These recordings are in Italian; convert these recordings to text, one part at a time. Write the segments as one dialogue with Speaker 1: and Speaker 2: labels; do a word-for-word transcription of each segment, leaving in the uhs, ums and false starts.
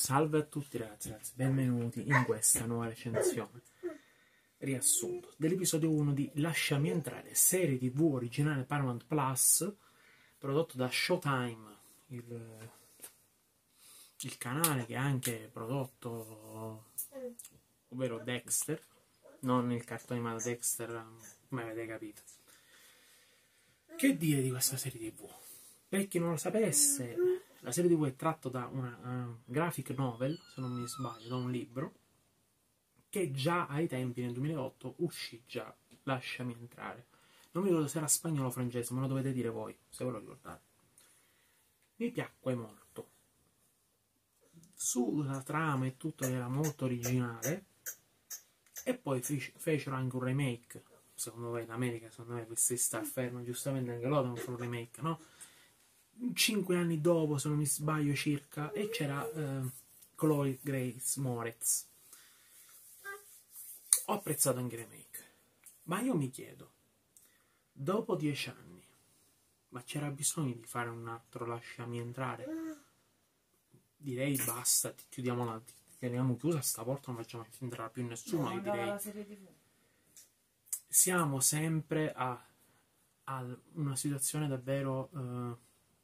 Speaker 1: Salve a tutti ragazzi, ragazzi, benvenuti in questa nuova recensione, riassunto, dell'episodio uno di Lasciami entrare, serie tv originale Paramount Plus, prodotto da Showtime, il, il canale che ha anche prodotto, ovvero Dexter, non il cartone animato Dexter, come avete capito. Che dire di questa serie tv? Per chi non lo sapesse, la serie tv è tratta da una uh, graphic novel, se non mi sbaglio, da un libro, che già ai tempi, nel duemilaotto, uscì già, Lasciami entrare. Non mi ricordo se era spagnolo o francese, me lo dovete dire voi, se ve lo ricordate. Mi piacque molto. Sulla trama e tutto era molto originale, e poi fecero anche un remake. Secondo voi in America, secondo me, questi sta fermo, giustamente anche loro non fanno un remake, no? Cinque anni dopo, se non mi sbaglio circa, e c'era uh, Chloe Grace Moretz. Ho apprezzato anche il remake, ma io mi chiedo, dopo dieci anni, ma c'era bisogno di fare un altro Lasciami entrare? Direi basta, chiudiamo la, teniamo chiusa sta porta, non facciamo entrare più nessuno. No, io direi
Speaker 2: la serie tv.
Speaker 1: Siamo sempre a, a una situazione davvero uh,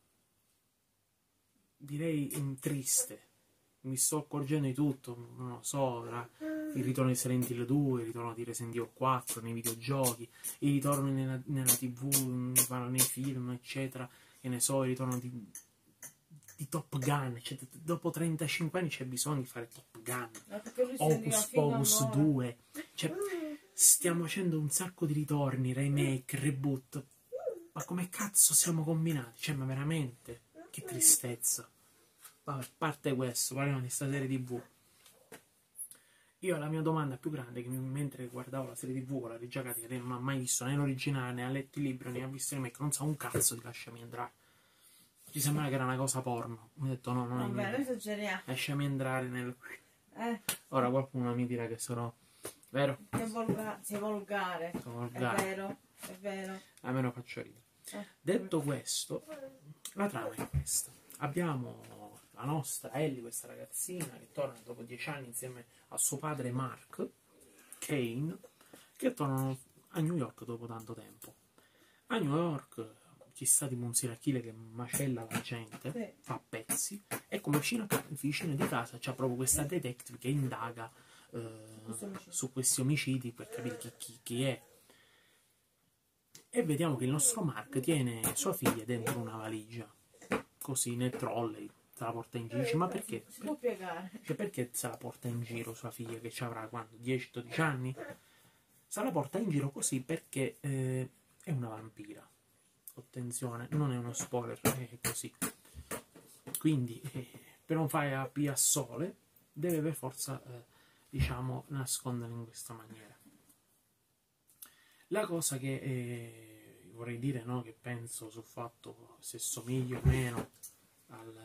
Speaker 1: direi um, triste. Mi sto accorgendo di tutto, non lo so, tra il ritorno di Silent Hill due, il ritorno di Resident Evil quattro nei videogiochi, il ritorno nella, nella tv, nei film, eccetera, che ne so, il ritorno di, di Top Gun, cioè, dopo trentacinque anni c'è bisogno di fare Top Gun, Hocus Pocus due, cioè, stiamo facendo un sacco di ritorni, remake, reboot, ma come cazzo siamo combinati? Cioè, ma veramente, che tristezza. Vabbè, a parte questo, parliamo di questa serie tv. Io la mia domanda più grande è che mentre guardavo la serie tv con la regia che lei non ha mai visto né l'originale, né ha letto il libro, né ha visto il remake, non sa un cazzo di Lasciami entrare. Ci sembrava che era una cosa porno. Mi ho detto no, non è
Speaker 2: Vabbè,
Speaker 1: niente.
Speaker 2: noi esageriamo.
Speaker 1: Lasciami entrare nel...
Speaker 2: Eh.
Speaker 1: Ora qualcuno mi dirà che sono... Vero?
Speaker 2: Sei volga... Sei volgare.
Speaker 1: Sono volgare.
Speaker 2: È vero, è vero.
Speaker 1: A me lo faccio ridere.
Speaker 2: Eh.
Speaker 1: Detto questo, la trama è questa. Abbiamo la nostra Ellie, questa ragazzina che torna dopo dieci anni insieme a suo padre Mark Kane, che tornano a New York dopo tanto tempo. A New York ci sta tipo un serial killer che macella la gente, sì, fa pezzi, e come vicino, a, vicino di casa c'è proprio questa detective che indaga eh, su questi omicidi per capire chi, chi, chi è. E vediamo che il nostro Mark tiene sua figlia dentro una valigia, così nel trolley, se la porta in giro. Dice, ma perché?
Speaker 2: Si può piegare.
Speaker 1: Cioè, perché se la porta in giro sua figlia, che ci avrà quando? dieci dodici anni? Se la porta in giro così perché eh, è una vampira. Attenzione, non è uno spoiler, è così. Quindi, eh, per non fare la pia sole, deve per forza, eh, diciamo, nasconderla in questa maniera. La cosa che eh, vorrei dire, no, che penso sul fatto se somiglio o meno al...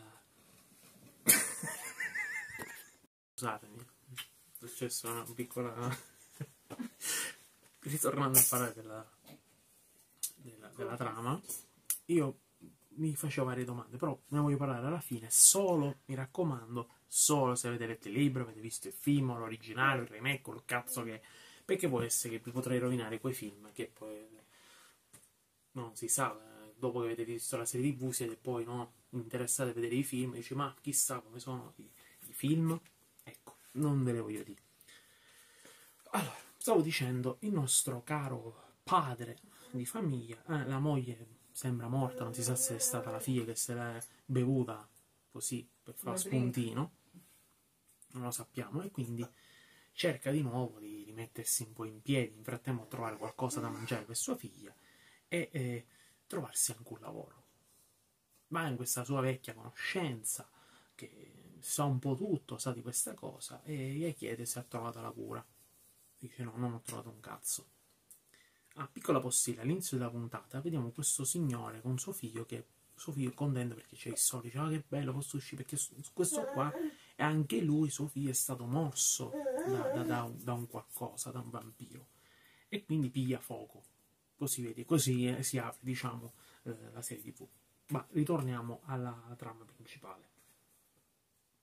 Speaker 1: Scusatemi, è successa una piccola... Ritornando a parlare della, della, della trama, io mi facevo varie domande, però ne voglio parlare alla fine, solo, mi raccomando, solo se avete letto il libro, avete visto il film, l'originale, il remake, il cazzo che... Perché può essere che vi potrei rovinare quei film che poi non si sa, dopo che avete visto la serie tv siete poi no, interessati a vedere i film e dici ma chissà come sono i, i film. Ecco, non ve le voglio dire. Allora, stavo dicendo, il nostro caro padre di famiglia, eh, la moglie sembra morta, non si sa se è stata la figlia che se l'è bevuta così per fare spuntino, non lo sappiamo, e quindi cerca di nuovo di rimettersi un po' in piedi, nel frattempo trovare qualcosa da mangiare per sua figlia e eh, trovarsi anche un lavoro. Va in questa sua vecchia conoscenza che sa un po' tutto, sa di questa cosa, e gli chiede se ha trovato la cura. Dice no, non ho trovato un cazzo. Ah, piccola postilla, all'inizio della puntata vediamo questo signore con suo figlio, che suo figlio è contento perché c'è il sole, dice ah che bello posso uscire, perché questo qua, e anche lui, suo figlio, è stato morso da, da, da, un, da un qualcosa, da un vampiro, e quindi piglia fuoco, così vedi, così eh, si apre, diciamo, eh, la serie tv. Ma ritorniamo alla trama principale.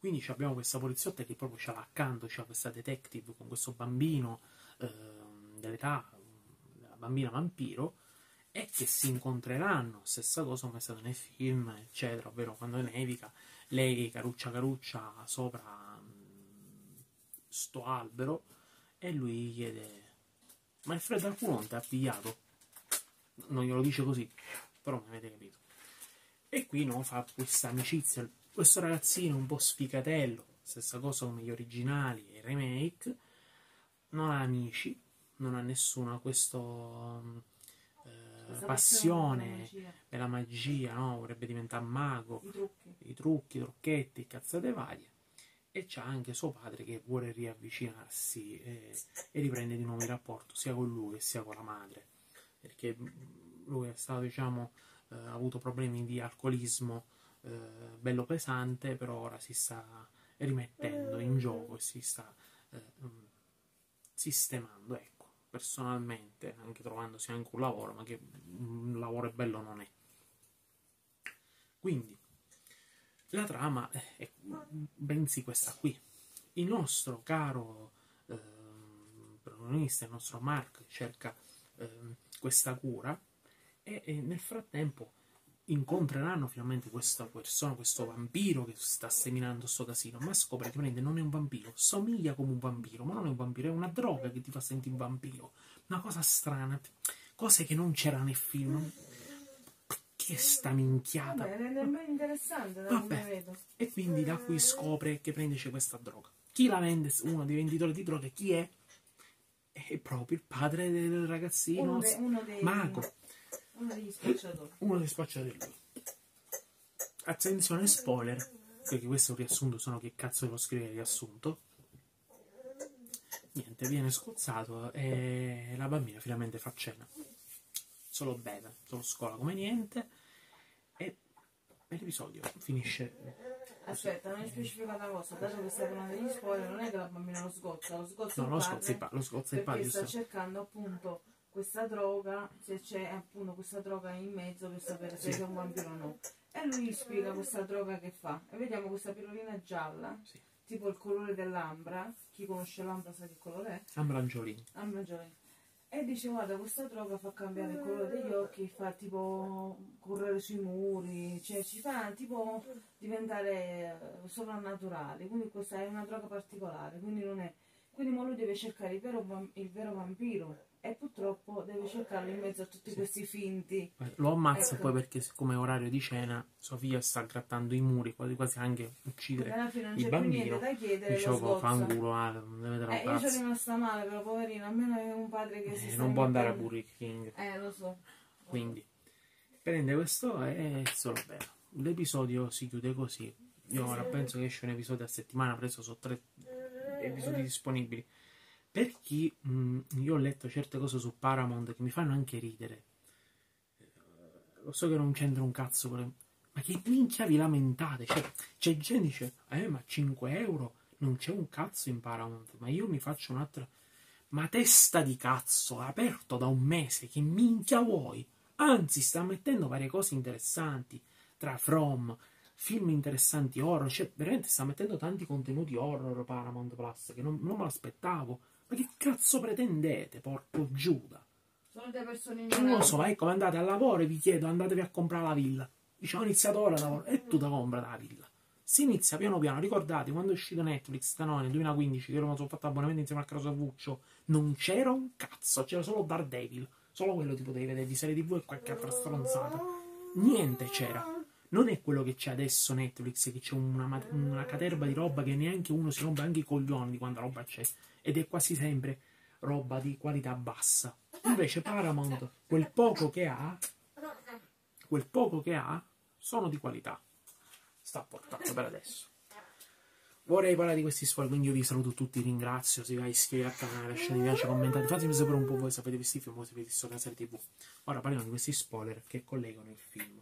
Speaker 1: Quindi abbiamo questa poliziotta che proprio c'ha accanto, c'ha questa detective con questo bambino ehm, dell'età, della bambina vampiro, e che si incontreranno, stessa cosa come è stato nei film, eccetera, ovvero quando nevica, lei caruccia caruccia sopra mh, sto albero e lui gli chiede: ma il freddo al culo non ti ha pigliato? Non glielo dice così, però mi avete capito. E qui no, fa questa amicizia, questo ragazzino un po' sfigatello, stessa cosa come gli originali e i remake, non ha amici, non ha nessuno, ha questo eh, passione per la magia, no? Vorrebbe diventare mago,
Speaker 2: I trucchi.
Speaker 1: i trucchi, i trucchetti, cazzate varie, e c'ha anche suo padre che vuole riavvicinarsi e, e riprende di nuovo il rapporto sia con lui sia con la madre, perché lui è stato, diciamo, eh, ha avuto problemi di alcolismo eh, bello pesante, però ora si sta rimettendo in gioco e si sta eh, sistemando, ecco, personalmente, anche trovandosi anche un lavoro, ma che un lavoro bello non è. Quindi la trama è bensì questa qui. Il nostro caro eh, protagonista, il nostro Mark, cerca eh, questa cura e, e nel frattempo incontreranno finalmente questa persona, questo vampiro che sta seminando sto casino, ma scopre che prende non è un vampiro, somiglia come un vampiro, ma non è un vampiro, è una droga che ti fa sentire un vampiro. Una cosa strana, cose che non c'era nel film. Che sta minchiata.
Speaker 2: Vabbè, rende ben interessante da
Speaker 1: Vabbè.
Speaker 2: come vedo.
Speaker 1: E quindi da qui scopre che prende questa droga. Chi la vende? Uno dei venditori di droga. Chi è? È proprio il padre del ragazzino
Speaker 2: Uno, de, uno dei
Speaker 1: mago.
Speaker 2: Uno degli spacciatori.
Speaker 1: Uno dei spacciatori lui. Attenzione spoiler, perché questo è un riassunto, sono che cazzo devo scrivere il riassunto. Niente, viene scozzato e la bambina finalmente fa cena. Solo beve, solo scola come niente e l'episodio finisce.
Speaker 2: Aspetta, non hai specificato una cosa, dato che stai parlando degli spoiler, non è che la bambina lo sgozza, lo sgozza
Speaker 1: No,
Speaker 2: il
Speaker 1: lo
Speaker 2: padre,
Speaker 1: scozza il padre, lo scozza il
Speaker 2: perché
Speaker 1: padre,
Speaker 2: sta
Speaker 1: giusto?
Speaker 2: cercando appunto questa droga, se c'è appunto questa droga in mezzo per sapere se
Speaker 1: Sì.
Speaker 2: è un vampiro o no. E lui gli spiega questa droga che fa. E vediamo questa pillolina gialla,
Speaker 1: Sì.
Speaker 2: tipo il colore dell'ambra. Chi conosce l'ambra sa che colore è?
Speaker 1: Ambrangiolini.
Speaker 2: Ambra giovane. E dice: guarda, questa droga fa cambiare il colore degli occhi, fa tipo correre sui muri, cioè ci fa tipo diventare eh, sovrannaturali. Quindi questa è una droga particolare, quindi non è. Quindi mo lui deve cercare il vero, vam- il vero vampiro e purtroppo deve cercarlo in mezzo a tutti
Speaker 1: Sì.
Speaker 2: questi finti.
Speaker 1: Lo ammazza
Speaker 2: Ecco.
Speaker 1: poi perché siccome è orario di cena sua figlia sta grattando i muri, quasi quasi anche
Speaker 2: Quindi
Speaker 1: uccidere
Speaker 2: alla fine non
Speaker 1: il
Speaker 2: c'è più
Speaker 1: bambino.
Speaker 2: niente da chiedere,
Speaker 1: Dice
Speaker 2: lo
Speaker 1: oh, fa
Speaker 2: sgozza.
Speaker 1: un culo, ah, non deve vedere
Speaker 2: Eh,
Speaker 1: un
Speaker 2: io sono
Speaker 1: cazzo.
Speaker 2: rimasta male, però poverino, almeno è un padre che si
Speaker 1: Eh,
Speaker 2: sta
Speaker 1: non può andare a
Speaker 2: mettendo-
Speaker 1: Burger King.
Speaker 2: Eh, lo so.
Speaker 1: Quindi prende questo e solo bene. L'episodio si chiude così. Io ora penso che esce un episodio a settimana, preso sono tre episodi disponibili. Per chi mh, io ho letto certe cose su Paramount che mi fanno anche ridere. Eh, Lo so che non c'entra un cazzo, però, ma che minchia vi lamentate? Cioè, c'è gente che dice, eh, ma cinque euro non c'è un cazzo in Paramount, ma io mi faccio un'altra. Ma testa di cazzo, aperto da un mese, che minchia vuoi? Anzi, sta mettendo varie cose interessanti, tra From, film interessanti, horror, cioè veramente sta mettendo tanti contenuti horror Paramount Plus, che non, non me l'aspettavo. Ma che cazzo pretendete, porco Giuda?
Speaker 2: Sono delle persone
Speaker 1: Non lo
Speaker 2: ignoranti.
Speaker 1: so, vai come andate al lavoro e vi chiedo, andatevi a comprare la villa. Dice, ho iniziato ora a lavorare, e tu da compra la villa. Si inizia piano piano, ricordate, quando è uscito Netflix, da noi nel duemilaquindici, che io mi sono fatto abbonamento insieme a Caroso Vuccio, non c'era un cazzo, c'era solo Daredevil. Solo quello ti potevi vedere di serie tv e qualche altra stronzata. Niente c'era. Non è quello che c'è adesso Netflix, che c'è una, ma- una caterba di roba che neanche uno si rompe anche i coglioni di quanta roba c'è. Ed è quasi sempre roba di qualità bassa. Invece Paramount, quel poco che ha, quel poco che ha, sono di qualità. Sta portando per adesso. Vorrei parlare di questi spoiler, quindi io vi saluto tutti, ringrazio, se vi iscrivete al canale, lasciate mi piace, commentate, fatemi sapere un po' voi se avete visto il film o se avete visto la serie tv. Ora parliamo di questi spoiler che collegano il film.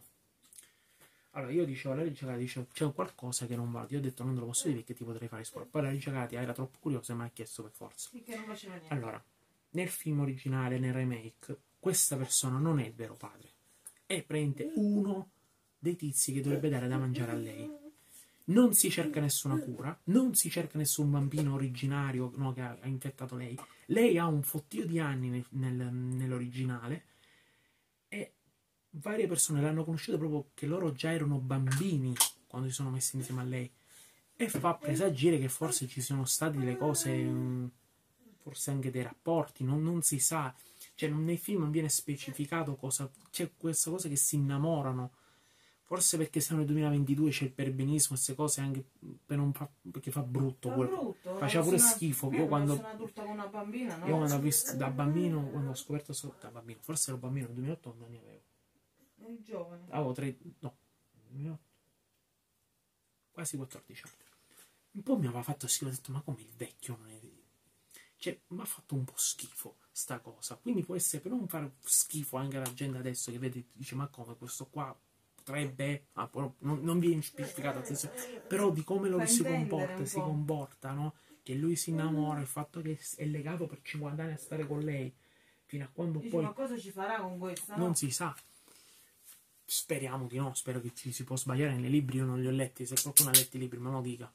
Speaker 1: Allora, io dicevo, la Regia Cati dice, c'è qualcosa che non va, io ho detto non te lo posso dire perché ti potrei fare spoiler. Poi la Regia Cati era troppo curiosa e mi ha chiesto per forza.
Speaker 2: Che non faceva niente.
Speaker 1: Allora, nel film originale, nel remake, questa persona non è il vero padre, è praticamente uno dei tizi che dovrebbe dare da mangiare a lei. non si cerca nessuna cura, non si cerca nessun bambino originario, no, che ha, ha infettato lei. Lei ha un fottio di anni nel, nel, nell'originale e varie persone l'hanno conosciuto proprio che loro già erano bambini quando si sono messi insieme a lei. E fa presagire che forse ci siano state delle cose, mh, forse anche dei rapporti, non, non si sa. Cioè, nei film non viene specificato cosa. C'è questa cosa che si innamorano. Forse perché siamo nel duemilaventidue c'è il perbenismo, queste cose anche per non fa, perché fa brutto.
Speaker 2: Fa
Speaker 1: quel-
Speaker 2: brutto,
Speaker 1: faceva pure
Speaker 2: una-
Speaker 1: schifo.
Speaker 2: eh,
Speaker 1: Io
Speaker 2: una
Speaker 1: quando,
Speaker 2: persona adulta con una bambina, no?
Speaker 1: io quando ho visto da bambino, quando ho scoperto so- da bambino, forse ero bambino nel duemilaotto, quando anni avevo?
Speaker 2: È giovane.
Speaker 1: Avevo tre, no, duemilaotto, quasi quattordici anni. Un po' mi aveva fatto schifo, ho detto, ma come il vecchio non è. Cioè, mi ha fatto un po' schifo sta cosa. Quindi può essere per non fare schifo anche alla gente adesso che vede, dice, ma come questo qua potrebbe, ah, però non, non viene specificato, attenzione, però di come lo
Speaker 2: Fa
Speaker 1: si
Speaker 2: intendere
Speaker 1: comporta,
Speaker 2: un
Speaker 1: si
Speaker 2: po'.
Speaker 1: comporta, no? Che lui si innamora, il fatto che è legato per cinquanta anni a stare con lei, fino a quando
Speaker 2: Dici,
Speaker 1: poi
Speaker 2: ma cosa ci farà con questa?
Speaker 1: non
Speaker 2: No?
Speaker 1: si sa. Speriamo di no, spero che ci si può sbagliare nei libri, io non li ho letti, se qualcuno ha letto i libri me lo dica.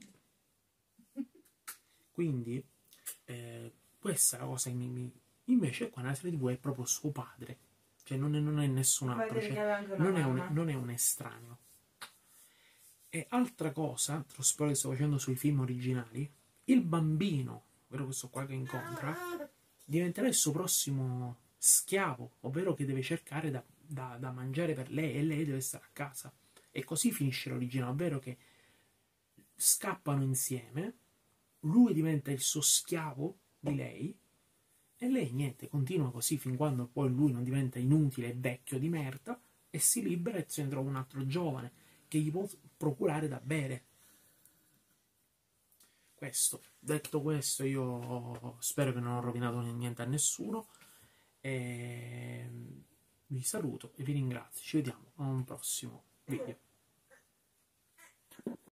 Speaker 1: Quindi, eh, questa è la cosa che mi, mi... Invece qua nella serie tivù è proprio suo padre, cioè non è, non è nessun
Speaker 2: Fai
Speaker 1: altro,
Speaker 2: vedere
Speaker 1: cioè,
Speaker 2: che aveva anche una
Speaker 1: non, è un,
Speaker 2: mamma.
Speaker 1: non è un estraneo. E altra cosa, tra spoiler che sto facendo sui film originali, il bambino, ovvero questo qua che incontra, diventerà il suo prossimo schiavo, ovvero che deve cercare da, da, da mangiare per lei e lei deve stare a casa. E così finisce l'originale, ovvero che scappano insieme, lui diventa il suo schiavo di lei e lei niente, continua così fin quando poi lui non diventa inutile e vecchio di merda e si libera e se ne trova un altro giovane che gli può procurare da bere. Questo, detto questo, io spero che non ho rovinato niente a nessuno e vi saluto e vi ringrazio, ci vediamo a un prossimo video.